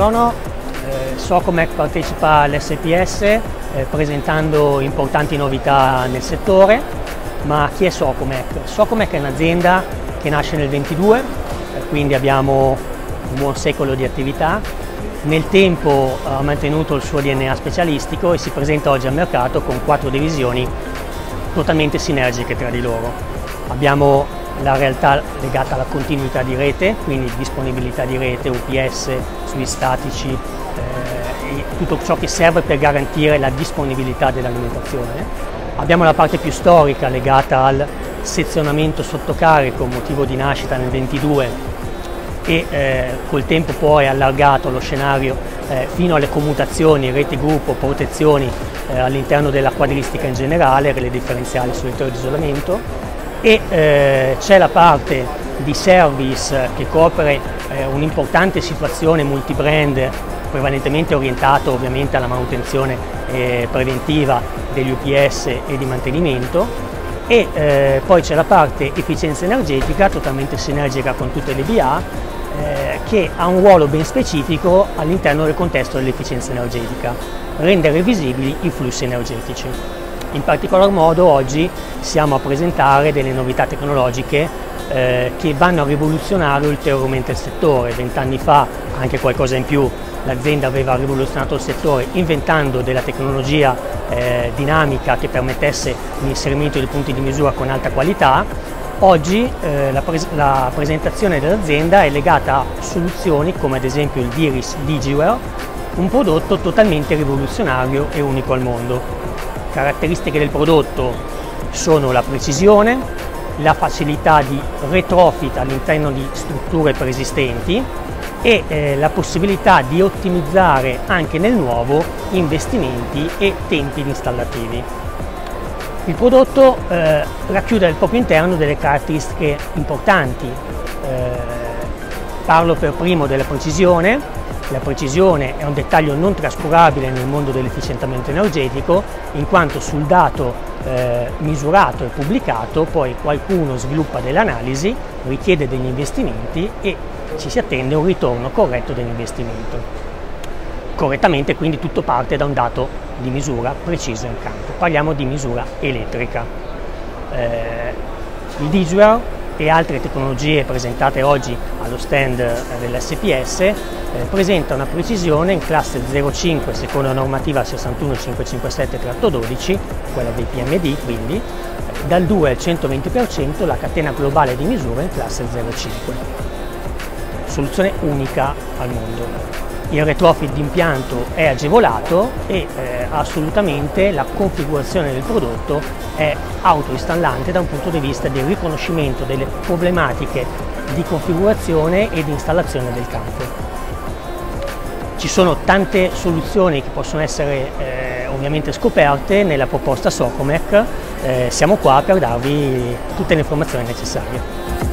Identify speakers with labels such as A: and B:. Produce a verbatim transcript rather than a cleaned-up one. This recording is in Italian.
A: Buongiorno, eh, Socomec partecipa all'S P S eh, presentando importanti novità nel settore. Ma chi è Socomec? Socomec è un'azienda che nasce nel ventidue, eh, quindi abbiamo un buon secolo di attività. Nel tempo ha mantenuto il suo D N A specialistico e si presenta oggi al mercato con quattro divisioni totalmente sinergiche tra di loro. Abbiamo la realtà legata alla continuità di rete, quindi disponibilità di rete, U P S, switch statici, eh, e tutto ciò che serve per garantire la disponibilità dell'alimentazione. Abbiamo la parte più storica legata al sezionamento sottocarico, motivo di nascita nel ventidue, e eh, col tempo poi allargato lo scenario eh, fino alle commutazioni, reti gruppo, protezioni eh, all'interno della quadristica in generale, relè differenziali, solitore di isolamento. E eh, c'è la parte di service che copre eh, un'importante situazione multibrand, prevalentemente orientato ovviamente alla manutenzione eh, preventiva degli U P S e di mantenimento, e eh, poi c'è la parte efficienza energetica, totalmente sinergica con tutte le B A, eh, che ha un ruolo ben specifico all'interno del contesto dell'efficienza energetica: rendere visibili i flussi energetici. In particolar modo oggi siamo a presentare delle novità tecnologiche eh, che vanno a rivoluzionare ulteriormente il settore. Vent'anni fa, anche qualcosa in più, l'azienda aveva rivoluzionato il settore inventando della tecnologia eh, dinamica che permettesse l'inserimento di punti di misura con alta qualità. Oggi eh, la, pres la presentazione dell'azienda è legata a soluzioni come ad esempio il DIRIS Digiware, un prodotto totalmente rivoluzionario e unico al mondo. Caratteristiche del prodotto sono la precisione, la facilità di retrofit all'interno di strutture preesistenti e eh, la possibilità di ottimizzare anche nel nuovo investimenti e tempi installativi. Il prodotto eh, racchiude al proprio interno delle caratteristiche importanti. Eh, parlo per primo della precisione. La precisione è un dettaglio non trascurabile nel mondo dell'efficientamento energetico, in quanto sul dato eh, misurato e pubblicato poi qualcuno sviluppa delle analisi, richiede degli investimenti e ci si attende un ritorno corretto dell'investimento. Correttamente, quindi, tutto parte da un dato di misura preciso in campo. Parliamo di misura elettrica. Eh, il Digiware e altre tecnologie presentate oggi allo stand dell'S P S eh, presenta una precisione in classe zero virgola cinque secondo la normativa sessantuno cinquecentocinquantasette dodici, quella dei P M D, quindi eh, dal due al centoventi per cento la catena globale di misura in classe zero virgola cinque. Soluzione unica al mondo. Il retrofit di impianto è agevolato e eh, assolutamente la configurazione del prodotto è autoinstallante da un punto di vista del riconoscimento delle problematiche di configurazione e di installazione del campo. Ci sono tante soluzioni che possono essere eh, ovviamente scoperte nella proposta Socomec, eh, siamo qua per darvi tutte le informazioni necessarie.